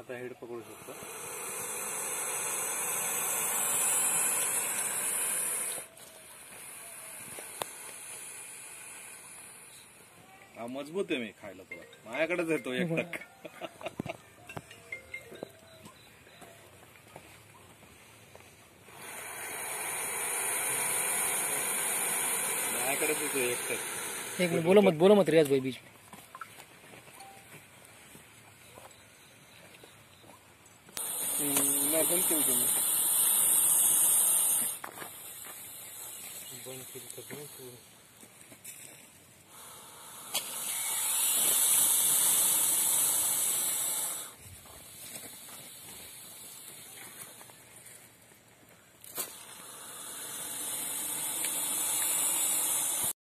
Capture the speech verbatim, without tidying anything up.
आता हेड पकडू शकतो. हा मजबूत आहे. मी खायला तुला माझ्याकडेच येतो एक टक्का. माझ्याकडेच येतो एक टक्का. एक मिनट बोलो मत बोलो मत रियाज भाई बीच में. मैं बंद क्यों करूं? बंद क्यों करूं?